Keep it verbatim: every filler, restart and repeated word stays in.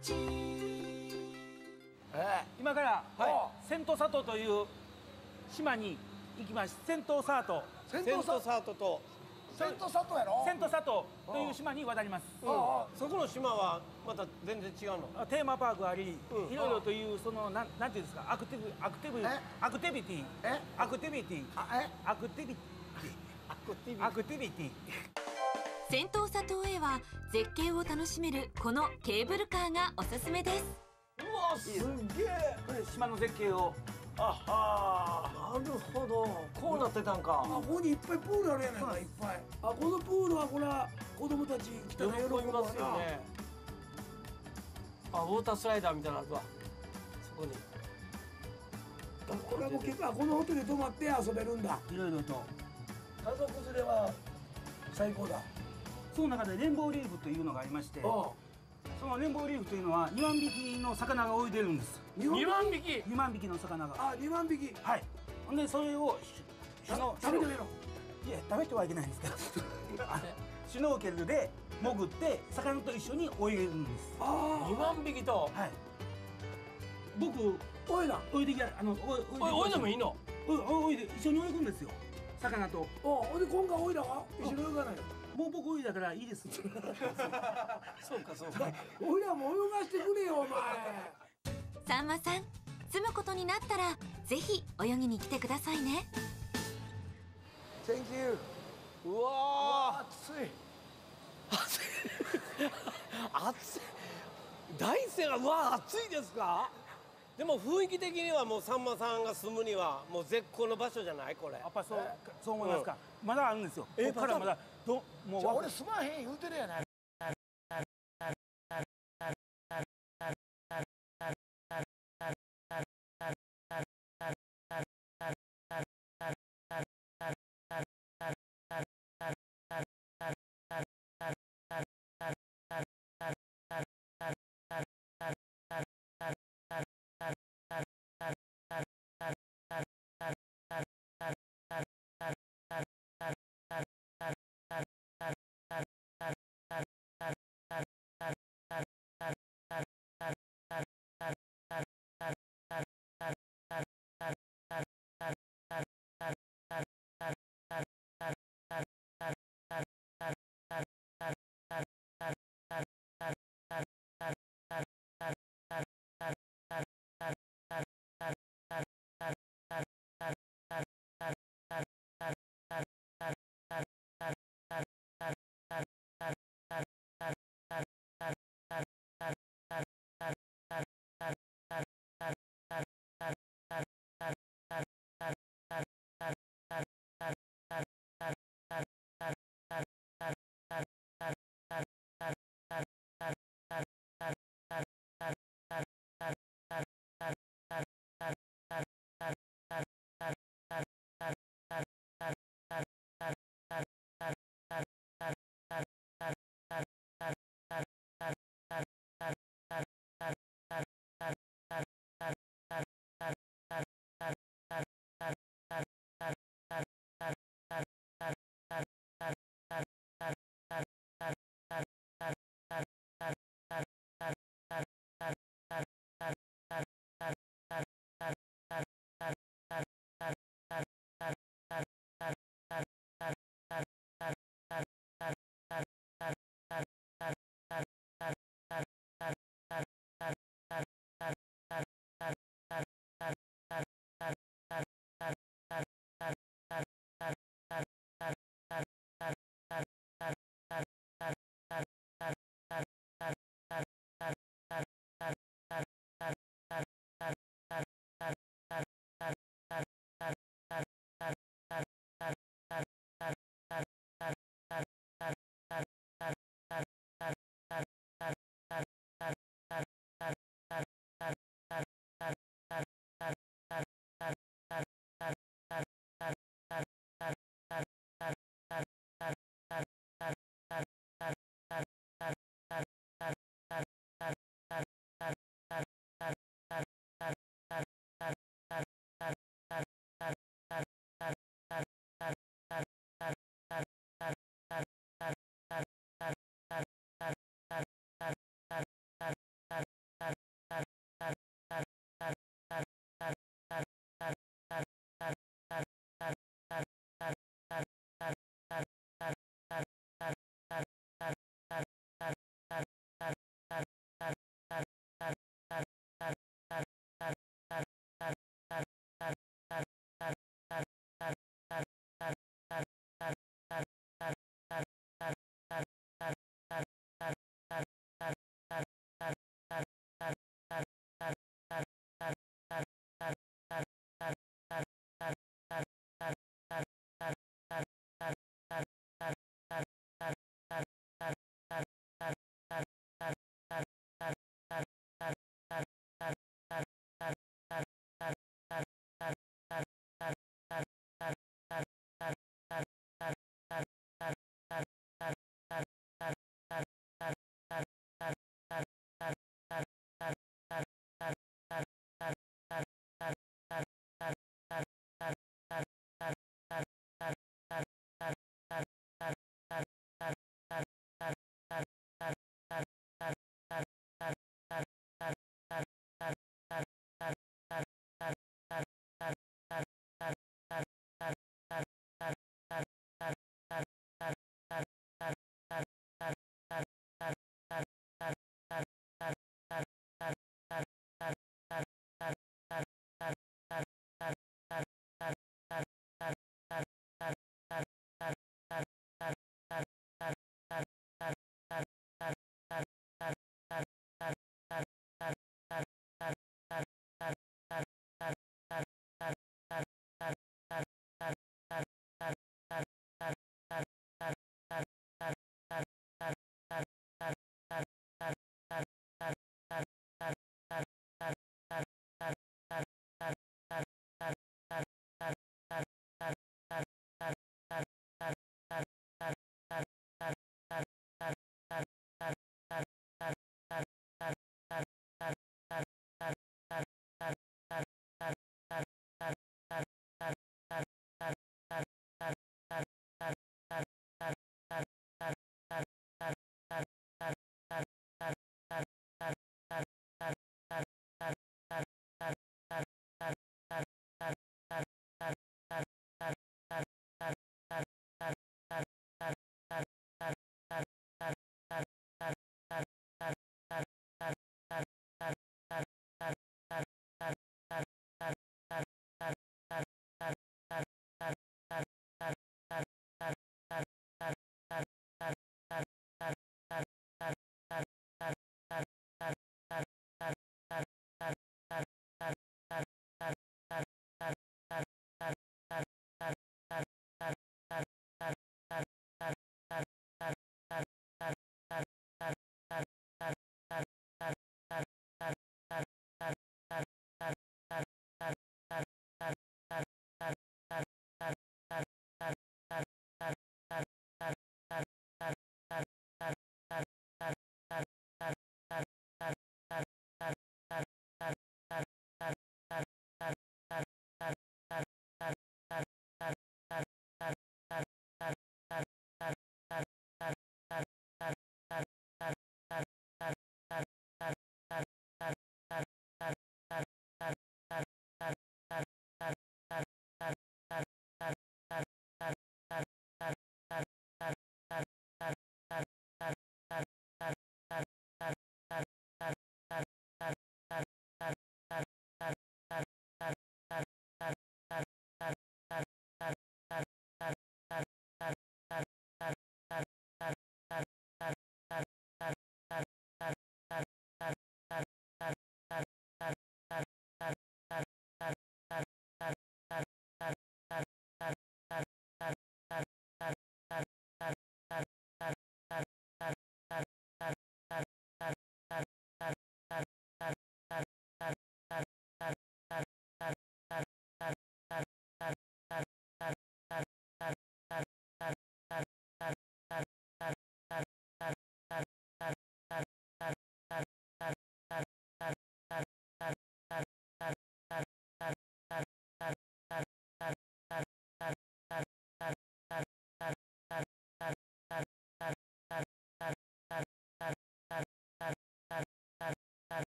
ち。 え今から、 はセントサトという島に行きます。セントサート、 センセントトササートと、 セントサトやろ。 セントサトという島に渡ります。 あそこの島はまた全然違うの。 あテーマパークあり、 うんいろいろというそのなんなんていうんですか、アクティブアクティブえアクティビティえアクティビティあえアクティビアクティビアクティビティ。 セントサトへは絶景を楽しめるこのケーブルカーがおすすめです。 うわ、すっげえ。 これ島の絶景をああ、なるほど。こうなってたんか。 あここにいっぱいプールあるやないかいっぱい。あこのプールはこれは子供たち来たら喜ぶわ喜びますよね。あ、ウォータースライダーみたいなのあるわ。そこに。 これはもう結構このホテルに泊まって遊べるんだ。 いろいろと。 家族連れは最高だ。 その中でレンボーリーフというのがありまして、 あそのレンボーリーフというのはにまんびきの魚が泳いでるんです。 二二万匹。 にまんびきの魚が。 あ二万匹。 はい。ほんでそれをシュノ食べてみろ。 いや食べてはいけないんですけどあシュノーケルで潜って魚と一緒に泳いでるんです。 あ二万匹と。 はい。僕あおいだ。 泳いできゃあのおい、おいでもいいの。 お泳いで一緒に泳ぐんですよ。魚と。 おほんで今回おいだは一緒に泳がないの。 もう僕泳いだからいいです。 そうか、そうか。 おいらも泳がしてくれよお前。 さんまさん、住むことになったらぜひ泳ぎに来てくださいね。 Thank you。 うわ暑い。 ー、暑い。大山が、うわ、暑いですか。でも雰囲気的にはもうさんまさんが住むにはもう絶好の場所じゃない、これ。 やっぱそうそう思いますか。まだあるんですよ。 えここからまだどもうじゃあ俺すまへん言うてるやない。